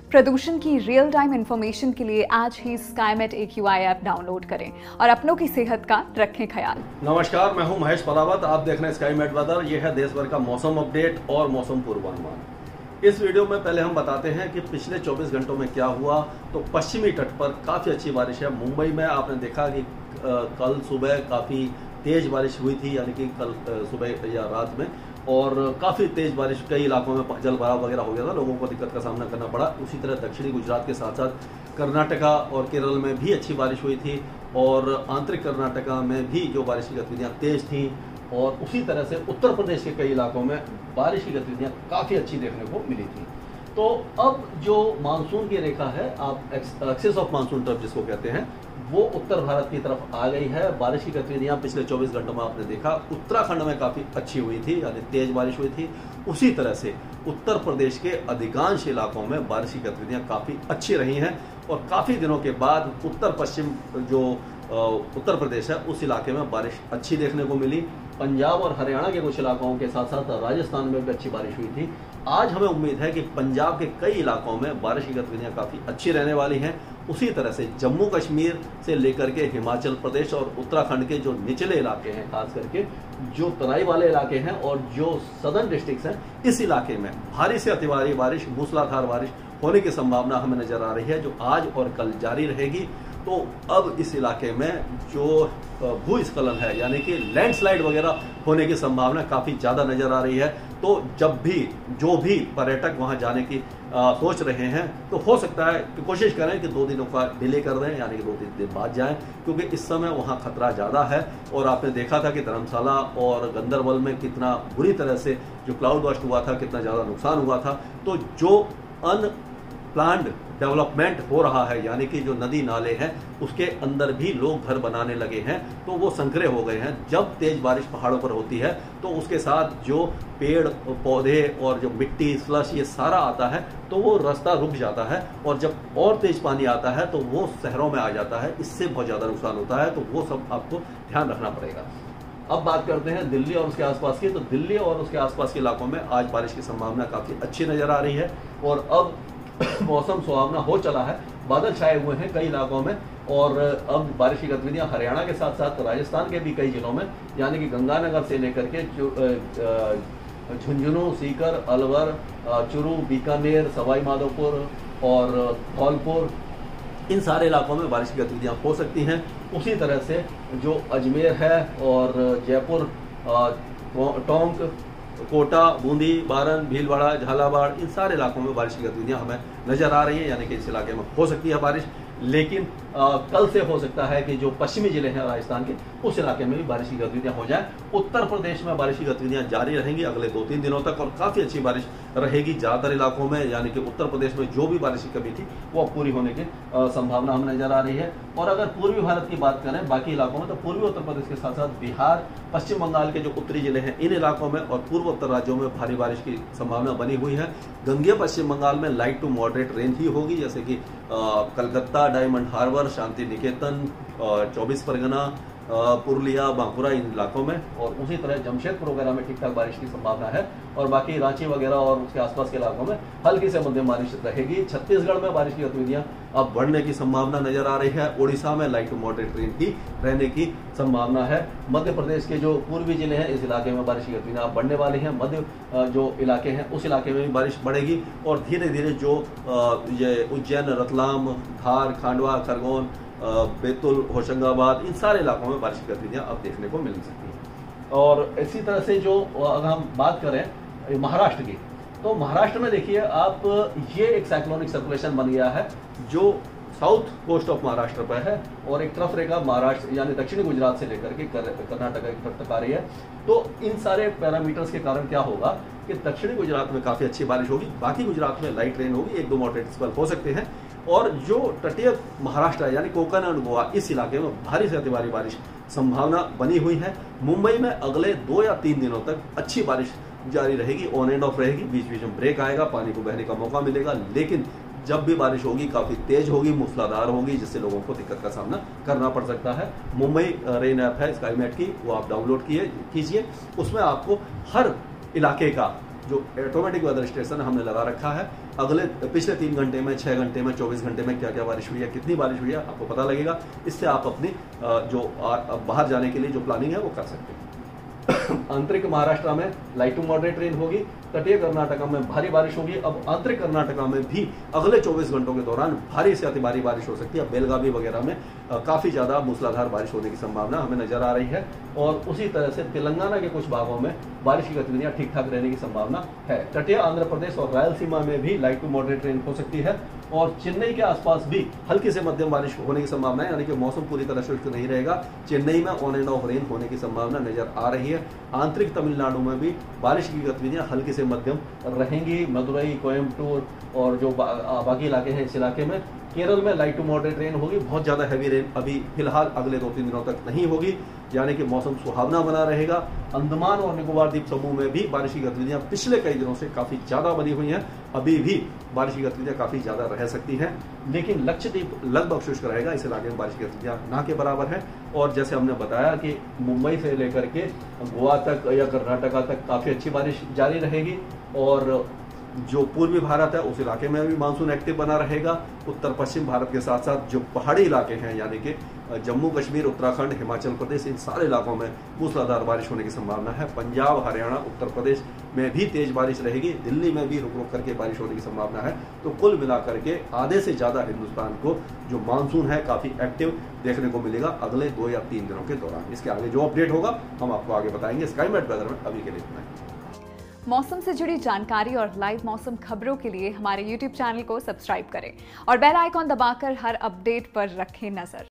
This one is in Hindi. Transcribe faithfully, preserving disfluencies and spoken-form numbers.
प्रदूषण की रियल टाइम इंफॉर्मेशन के लिए आज ही Skymet A Q I app download करें और अपनों की सेहत का रखें ख्याल। नमस्कार, मैं हूं महेश पलावत। आप देख रहे हैं स्काईमेट वेदर। यह है देश भर का मौसम अपडेट और मौसम पूर्वानुमान। इस वीडियो में पहले हम बताते हैं कि पिछले चौबीस घंटों में क्या हुआ। तो पश्चिमी तट पर काफी अच्छी बारिश है। मुंबई में आपने देखा कि कल सुबह काफी तेज बारिश हुई थी, यानी कि कल सुबह या रात में, और काफ़ी तेज बारिश कई इलाकों में जल भराव वगैरह हो गया था, लोगों को दिक्कत का सामना करना पड़ा। उसी तरह दक्षिणी गुजरात के साथ साथ कर्नाटका और केरल में भी अच्छी बारिश हुई थी, और आंतरिक कर्नाटका में भी जो बारिश की गतिविधियाँ तेज थीं, और उसी तरह से उत्तर प्रदेश के कई इलाकों में बारिश की गतिविधियाँ काफ़ी अच्छी देखने को मिली थी। तो अब जो मानसून की रेखा है, आप एक्सेस ऑफ मानसून ट्रफ जिसको कहते हैं, वो उत्तर भारत की तरफ आ गई है। बारिश की गतिविधियां पिछले चौबीस घंटों में आपने देखा उत्तराखंड में काफी अच्छी हुई थी, यानी तेज बारिश हुई थी। उसी तरह से उत्तर प्रदेश के अधिकांश इलाकों में बारिश की गतिविधियां काफी अच्छी रही हैं, और काफी दिनों के बाद उत्तर पश्चिम जो उत्तर प्रदेश है उस इलाके में बारिश अच्छी देखने को मिली। पंजाब और हरियाणा के कुछ इलाकों के साथ साथ राजस्थान में भी अच्छी बारिश हुई थी। आज हमें उम्मीद है कि पंजाब के कई इलाकों में बारिश की गतिविधियां काफी अच्छी रहने वाली हैं। उसी तरह से जम्मू कश्मीर से लेकर के हिमाचल प्रदेश और उत्तराखंड के जो निचले इलाके हैं, खास करके जो तराई वाले इलाके हैं और जो सदर्न डिस्ट्रिक्ट्स हैं, इस इलाके में भारी से अति भारी बारिश, मूसलाधार बारिश होने की संभावना हमें नजर आ रही है, जो आज और कल जारी रहेगी। तो अब इस इलाके में जो भूस्खलन है, यानी कि लैंडस्लाइड वगैरह होने की संभावना काफी ज्यादा नजर आ रही है। तो जब भी जो भी पर्यटक वहां जाने की आ, सोच रहे हैं, तो हो सकता है कि कोशिश करें कि दो दिनों का डिले कर दें, यानी कि दो तीन दिन बाद जाएं, क्योंकि इस समय वहां खतरा ज्यादा है। और आपने देखा था कि धर्मशाला और गंदरबल में कितना बुरी तरह से जो क्लाउड बर्स्ट हुआ था, कितना ज्यादा नुकसान हुआ था। तो जो अन प्लान्ड डेवलपमेंट हो रहा है, यानी कि जो नदी नाले हैं उसके अंदर भी लोग घर बनाने लगे हैं, तो वो संकरे हो गए हैं। जब तेज बारिश पहाड़ों पर होती है तो उसके साथ जो पेड़ पौधे और जो मिट्टी स्लश ये सारा आता है, तो वो रास्ता रुक जाता है, और जब और तेज पानी आता है तो वो शहरों में आ जाता है। इससे बहुत ज्यादा नुकसान होता है। तो वो सब आपको ध्यान रखना पड़ेगा। अब बात करते हैं दिल्ली और उसके आसपास की। तो दिल्ली और उसके आसपास के इलाकों में आज बारिश की संभावना काफी अच्छी नजर आ रही है, और अब मौसम सुहावना हो चला है। बादल छाए हुए हैं कई इलाकों में, और अब बारिश की गतिविधियां हरियाणा के साथ साथ राजस्थान के भी कई जिलों में, यानी कि गंगानगर से लेकर के झुंझुनू, सीकर, अलवर, चुरू, बीकानेर, सवाई माधोपुर और धौलपुर, इन सारे इलाकों में बारिश की गतिविधियां हो सकती हैं। उसी तरह से जो अजमेर है और जयपुर, टोंक, कोटा, बूंदी, बारन, भीलवाड़ा, झालावाड़, इन सारे इलाकों में बारिश की गतिविधियां हमें नजर आ रही है, यानी कि इस इलाके में हो सकती है बारिश। लेकिन आ, कल से हो सकता है कि जो पश्चिमी जिले हैं राजस्थान के, उस इलाके में भी बारिश की गतिविधियां हो जाए। उत्तर प्रदेश में बारिश की गतिविधियां जारी रहेंगी अगले दो तीन दिनों तक, और काफी अच्छी बारिश रहेगी ज्यादातर इलाकों में, यानी कि उत्तर प्रदेश में जो भी बारिश की कमी थी वो पूरी होने की संभावना हमें नजर आ रही है। और अगर पूर्वी भारत की बात करें बाकी इलाकों में, तो पूर्वी उत्तर प्रदेश के साथ साथ बिहार, पश्चिम बंगाल के जो उत्तरी जिले हैं, इन इलाकों में और पूर्व उत्तर राज्यों में भारी बारिश की संभावना बनी हुई है। गंगेय पश्चिम बंगाल में लाइट टू मॉडरेट रेन ही होगी, जैसे कि Calcutta, diamond harbour, Shantiniketan, Chaubis Pargana, Purulia, Bankura, इन इलाकों में, और उसी तरह जमशेदपुर वगैरह में ठीक ठाक बारिश की संभावना है। और बाकी रांची वगैरह और उसके आसपास के इलाकों में हल्की से मध्यम बारिश रहेगी। छत्तीसगढ़ में बारिश की गतिविधियां अब बढ़ने की संभावना नजर आ रही है। ओडिशा में लाइट टू मॉडरेट रेन की रहने की संभावना है। मध्य प्रदेश के जो पूर्वी जिले हैं, इस इलाके में बारिश की गतिविधियां बढ़ने वाली हैं। मध्य जो इलाके हैं उस इलाके में भी बारिश बढ़ेगी, और धीरे धीरे जो ये उज्जैन, रतलाम, धार, खांडवा, खरगोन, बैतुल, होशंगाबाद, इन सारे इलाकों में बारिश की गतिविधियां अब देखने को मिल सकती हैं। और इसी तरह से जो अगर हम बात करें महाराष्ट्र की, तो महाराष्ट्र में देखिए आप, ये एक साइक्लोनिक सर्कुलेशन बन गया है जो साउथ कोस्ट ऑफ महाराष्ट्र पर है, और एक तरफ रेखा महाराष्ट्र यानी दक्षिणी गुजरात से लेकर के कर्नाटक की तरफ तक आ रही है। तो इन सारे पैरामीटर्स के कारण क्या होगा कि दक्षिणी गुजरात में काफी अच्छी बारिश होगी, बाकी गुजरात में लाइट रेन होगी, एक दो मॉडरेट स्पेल हो सकते हैं। और जो तटीय महाराष्ट्र है, यानी कोंकण और गोवा, इस इलाके में भारी से अति भारी बारिश संभावना बनी हुई है। मुंबई में अगले दो या तीन दिनों तक अच्छी बारिश जारी रहेगी, ऑन एंड ऑफ रहेगी, बीच बीच में ब्रेक आएगा, पानी को बहने का मौका मिलेगा, लेकिन जब भी बारिश होगी काफी तेज होगी, मूसलाधार होगी, जिससे लोगों को दिक्कत का सामना करना पड़ सकता है। मुंबई रेन ऐप है स्काईमेट की, वो आप डाउनलोड किए कीजिए। उसमें आपको हर इलाके का जो ऑटोमेटिक वेदर स्टेशन हमने लगा रखा है। अगले पिछले तीन घंटे में, छह घंटे में, चौबीस घंटे में क्या क्या बारिश हुई है, कितनी बारिश हुई है, आपको पता लगेगा। इससे आप अपनी जो बाहर जाने के लिए जो प्लानिंग है वो कर सकते हैं। आंतरिक महाराष्ट्र में लाइट टू मॉडरेट रेन होगी, तटीय कर्नाटका में भारी बारिश होगी। अब आंतरिक कर्नाटका में भी अगले चौबीस घंटों के दौरान भारी से अति भारी बारिश हो सकती है। बेलगावी वगैरह में काफी ज्यादा मूसलाधार बारिश होने की संभावना हमें नजर आ रही है। और उसी तरह से तेलंगाना के कुछ भागों में बारिश की गतिविधियां ठीक ठाक रहने की संभावना है। तटीय आंध्र प्रदेश और रायलसीमा में भी लाइट टू मॉडरेट रेन हो सकती है। और चेन्नई के आसपास भी हल्की से मध्यम बारिश होने की संभावना है, यानी कि मौसम पूरी तरह शुष्क नहीं रहेगा। चेन्नई में ऑन एंड ऑफ रेन होने की संभावना नजर आ रही है। आंतरिक तमिलनाडु में भी बारिश की गतिविधियां हल्की से मध्यम रहेंगी। मदुरई, कोयम्बटूर और जो बा, बाकी इलाके हैं इस इलाके में। केरल में लाइट टू मॉडरेट रेन होगी, बहुत ज्यादा हैवी रेन अभी फिलहाल अगले दो तीन दिनों तक नहीं होगी, यानी कि मौसम सुहावना बना रहेगा। अंडमान और निकोबार द्वीप समूह में भी बारिश की गतिविधियां पिछले कई दिनों से काफी ज्यादा बनी हुई हैं। अभी भी बारिश की गतिविधियां काफी ज्यादा रह सकती हैं, लेकिन लक्षद्वीप लगभग शुष्क रहेगा। इस इलाके में बारिश की गतिविधियां ना के बराबर है। और जैसे हमने बताया कि मुंबई से लेकर के गोवा तक या कर्नाटका तक काफी अच्छी बारिश जारी रहेगी। और जो पूर्वी भारत है उस इलाके में भी मानसून एक्टिव बना रहेगा। उत्तर पश्चिम भारत के साथ साथ जो पहाड़ी इलाके हैं, यानी कि जम्मू कश्मीर, उत्तराखंड, हिमाचल प्रदेश, इन सारे इलाकों में मूसलाधार बारिश होने की संभावना है। पंजाब, हरियाणा, उत्तर प्रदेश में भी तेज बारिश रहेगी। दिल्ली में भी रुक रुक करके बारिश होने की संभावना है। तो कुल मिलाकर के आधे से ज्यादा हिंदुस्तान को जो मानसून है काफी एक्टिव देखने को मिलेगा अगले दो या तीन दिनों के दौरान। इसके आगे जो अपडेट होगा हम आपको आगे बताएंगे। स्काईमेट वेदर में अभी के लिए इतना ही। मौसम से जुड़ी जानकारी और लाइव मौसम खबरों के लिए हमारे यूट्यूब चैनल को सब्सक्राइब करें और बेल आइकॉन दबाकर हर अपडेट पर रखें नजर।